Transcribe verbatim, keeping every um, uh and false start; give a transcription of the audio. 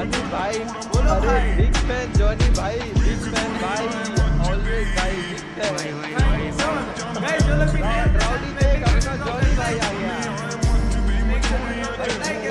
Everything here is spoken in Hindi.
जॉनी भाई, अरे बिग फैन जॉनी भाई, बिग फैन भाई, ऑलवेज भाई, बिग फैन। राउडी में अपना जॉनी भाई आ गया।